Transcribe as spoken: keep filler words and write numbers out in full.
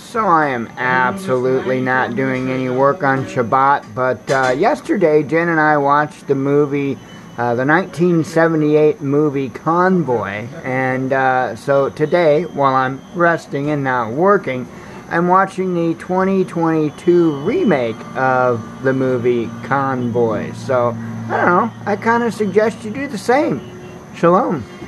So I am absolutely not doing any work on Shabbat, but uh, yesterday Jen and I watched the movie, uh, the nineteen seventy-eight movie Convoy, and uh, so today, while I'm resting and not working, I'm watching the twenty twenty-two remake of the movie Convoy. So, I don't know, I kind of suggest you do the same. Shalom.